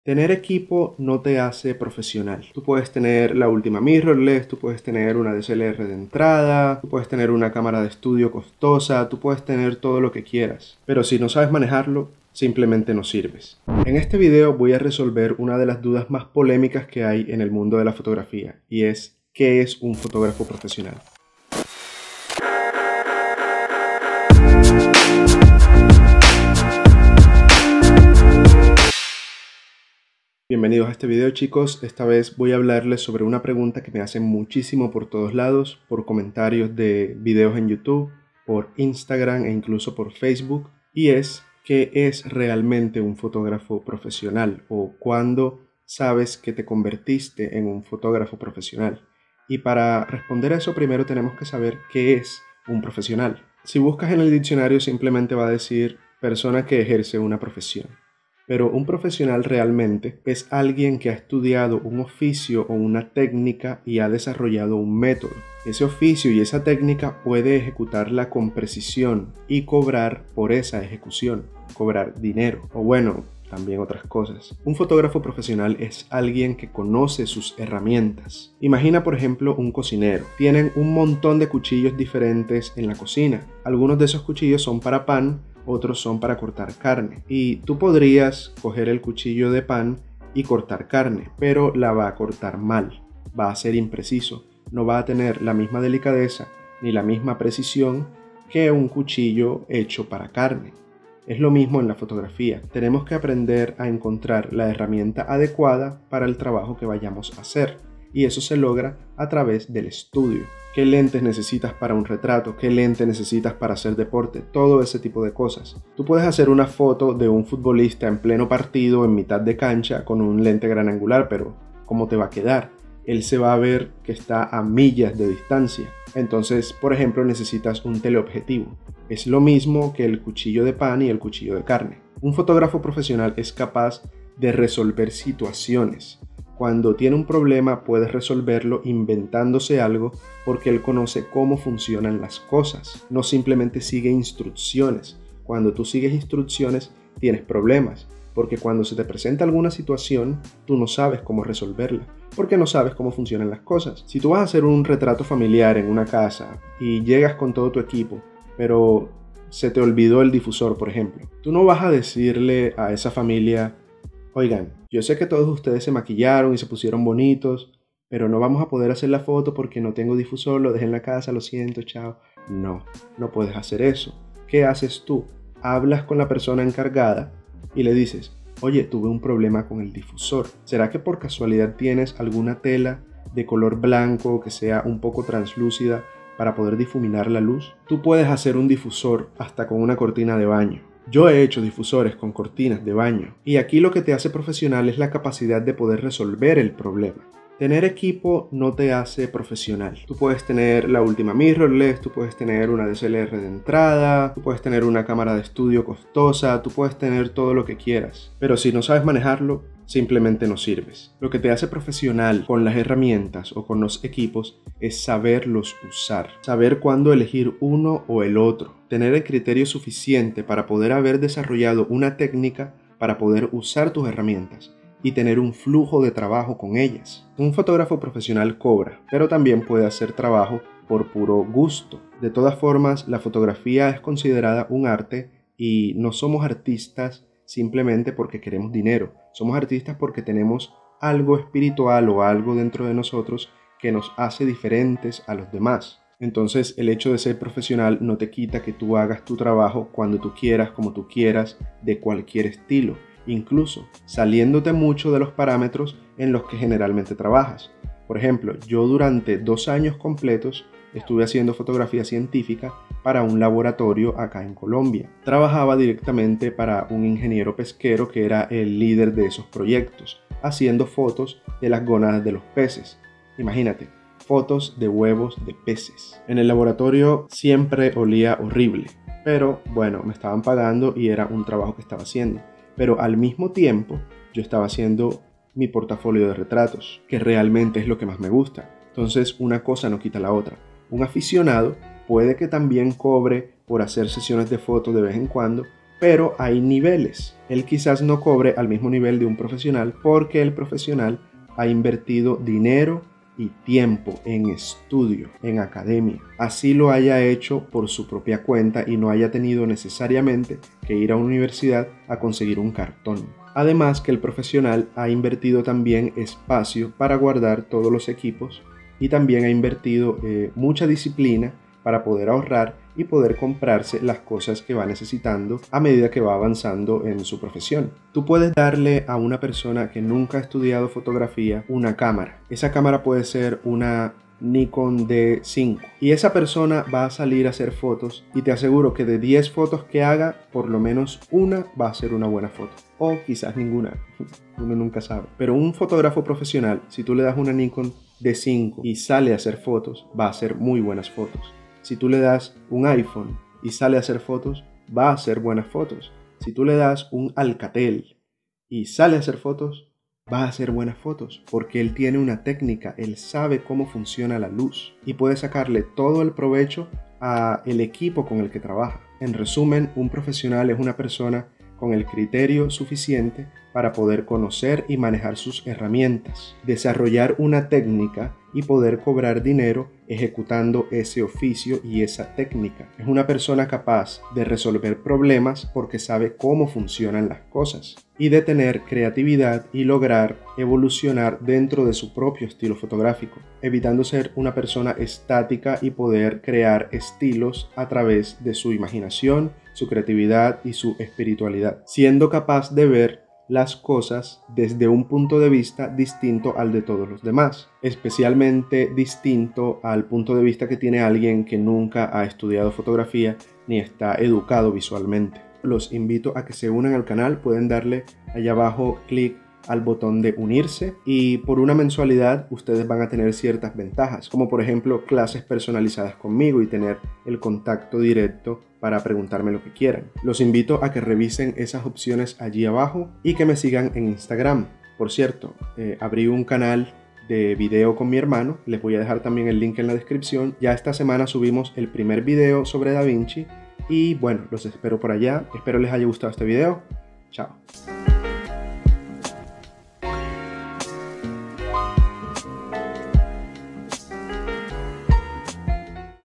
Tener equipo no te hace profesional. Tú puedes tener la última mirrorless, tú puedes tener una DSLR de entrada, tú puedes tener una cámara de estudio costosa, tú puedes tener todo lo que quieras. Pero si no sabes manejarlo, simplemente no sirves. En este video voy a resolver una de las dudas más polémicas que hay en el mundo de la fotografía, y es ¿qué es un fotógrafo profesional? Bienvenidos a este video, chicos. Esta vez voy a hablarles sobre una pregunta que me hacen muchísimo por todos lados, por comentarios de videos en YouTube, por Instagram e incluso por Facebook, y es ¿qué es realmente un fotógrafo profesional? O ¿cuándo sabes que te convertiste en un fotógrafo profesional? Y para responder a eso primero tenemos que saber qué es un profesional. Si buscas en el diccionario simplemente va a decir persona que ejerce una profesión. Pero un profesional realmente es alguien que ha estudiado un oficio o una técnica y ha desarrollado un método. Ese oficio y esa técnica puede ejecutarla con precisión y cobrar por esa ejecución, cobrar dinero o bueno, también otras cosas. Un fotógrafo profesional es alguien que conoce sus herramientas. Imagina por ejemplo un cocinero. Tienen un montón de cuchillos diferentes en la cocina. Algunos de esos cuchillos son para pan, otros son para cortar carne. Y tú podrías coger el cuchillo de pan y cortar carne, pero la va a cortar mal, va a ser impreciso, no va a tener la misma delicadeza ni la misma precisión que un cuchillo hecho para carne. Es lo mismo en la fotografía. Tenemos que aprender a encontrar la herramienta adecuada para el trabajo que vayamos a hacer. Y eso se logra a través del estudio. ¿Qué lentes necesitas para un retrato? ¿Qué lente necesitas para hacer deporte? Todo ese tipo de cosas. Tú puedes hacer una foto de un futbolista en pleno partido, en mitad de cancha, con un lente gran angular, pero ¿cómo te va a quedar? Él se va a ver que está a millas de distancia. Entonces, por ejemplo, necesitas un teleobjetivo. Es lo mismo que el cuchillo de pan y el cuchillo de carne. Un fotógrafo profesional es capaz de resolver situaciones. Cuando tiene un problema puede resolverlo inventándose algo porque él conoce cómo funcionan las cosas. No simplemente sigue instrucciones. Cuando tú sigues instrucciones tienes problemas, porque cuando se te presenta alguna situación tú no sabes cómo resolverla, porque no sabes cómo funcionan las cosas. Si tú vas a hacer un retrato familiar en una casa y llegas con todo tu equipo, pero se te olvidó el difusor, por ejemplo, tú no vas a decirle a esa familia: oigan, yo sé que todos ustedes se maquillaron y se pusieron bonitos, pero no vamos a poder hacer la foto porque no tengo difusor, lo dejé en la casa, lo siento, chao. No, no puedes hacer eso. ¿Qué haces tú? Hablas con la persona encargada y le dices: oye, tuve un problema con el difusor. ¿Será que por casualidad tienes alguna tela de color blanco que sea un poco translúcida para poder difuminar la luz? Tú puedes hacer un difusor hasta con una cortina de baño. Yo he hecho difusores con cortinas de baño, y aquí lo que te hace profesional es la capacidad de poder resolver el problema. Tener equipo no te hace profesional. Tú puedes tener la última mirrorless, tú puedes tener una DSLR de entrada, tú puedes tener una cámara de estudio costosa, tú puedes tener todo lo que quieras, pero si no sabes manejarlo, simplemente no sirves. Lo que te hace profesional con las herramientas o con los equipos es saberlos usar, saber cuándo elegir uno o el otro, tener el criterio suficiente para poder haber desarrollado una técnica para poder usar tus herramientas y tener un flujo de trabajo con ellas. Un fotógrafo profesional cobra, pero también puede hacer trabajo por puro gusto. De todas formas, la fotografía es considerada un arte y no somos artistas simplemente porque queremos dinero. Somos artistas porque tenemos algo espiritual o algo dentro de nosotros que nos hace diferentes a los demás. Entonces, el hecho de ser profesional no te quita que tú hagas tu trabajo cuando tú quieras, como tú quieras, de cualquier estilo, incluso saliéndote mucho de los parámetros en los que generalmente trabajas. Por ejemplo, yo durante 2 años completos estuve haciendo fotografía científica para un laboratorio acá en Colombia. Trabajaba directamente para un ingeniero pesquero que era el líder de esos proyectos, haciendo fotos de las gónadas de los peces. Imagínate, fotos de huevos de peces. En el laboratorio siempre olía horrible, pero bueno, me estaban pagando y era un trabajo que estaba haciendo. Pero al mismo tiempo yo estaba haciendo mi portafolio de retratos, que realmente es lo que más me gusta. Entonces una cosa no quita la otra. Un aficionado puede que también cobre por hacer sesiones de fotos de vez en cuando, pero hay niveles. Él quizás no cobre al mismo nivel de un profesional porque el profesional ha invertido dinero y tiempo en estudio, en academia. Así lo haya hecho por su propia cuenta y no haya tenido necesariamente que ir a una universidad a conseguir un cartón. Además que el profesional ha invertido también espacio para guardar todos los equipos y también ha invertido mucha disciplina para poder ahorrar y poder comprarse las cosas que va necesitando a medida que va avanzando en su profesión. Tú puedes darle a una persona que nunca ha estudiado fotografía una cámara. Esa cámara puede ser una Nikon D5 y esa persona va a salir a hacer fotos y te aseguro que de 10 fotos que haga, por lo menos una va a ser una buena foto, o quizás ninguna, uno nunca sabe. Pero un fotógrafo profesional, si tú le das una Nikon D5 y sale a hacer fotos, va a hacer muy buenas fotos. Si tú le das un iPhone y sale a hacer fotos, va a hacer buenas fotos. Si tú le das un Alcatel y sale a hacer fotos, va a hacer buenas fotos, porque él tiene una técnica, él sabe cómo funciona la luz y puede sacarle todo el provecho al equipo con el que trabaja. En resumen, un profesional es una persona con el criterio suficiente para poder conocer y manejar sus herramientas, desarrollar una técnica y poder cobrar dinero ejecutando ese oficio y esa técnica. Es una persona capaz de resolver problemas porque sabe cómo funcionan las cosas y de tener creatividad y lograr evolucionar dentro de su propio estilo fotográfico, evitando ser una persona estática y poder crear estilos a través de su imaginación, su creatividad y su espiritualidad, siendo capaz de ver las cosas desde un punto de vista distinto al de todos los demás, especialmente distinto al punto de vista que tiene alguien que nunca ha estudiado fotografía ni está educado visualmente. Los invito a que se unan al canal, pueden darle allá abajo clic al botón de unirse y por una mensualidad ustedes van a tener ciertas ventajas, como por ejemplo clases personalizadas conmigo y tener el contacto directo para preguntarme lo que quieran. Los invito a que revisen esas opciones allí abajo y que me sigan en Instagram. Por cierto, abrí un canal de video con mi hermano, les voy a dejar también el link en la descripción. Ya esta semana subimos el primer video sobre DaVinci y bueno, los espero por allá. Espero les haya gustado este video. Chao.